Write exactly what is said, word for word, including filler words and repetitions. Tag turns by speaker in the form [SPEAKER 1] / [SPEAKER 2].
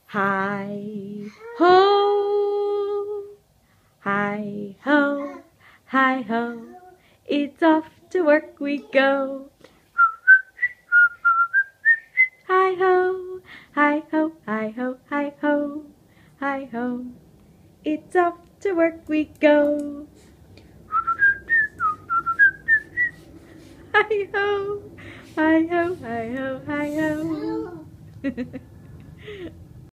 [SPEAKER 1] Hi ho, hi ho, hi ho, it's off to work we go. Hi ho, hi ho, hi ho, hi ho, hi ho, it's off to work we go. Hi ho, hi ho, hi ho, hi ho.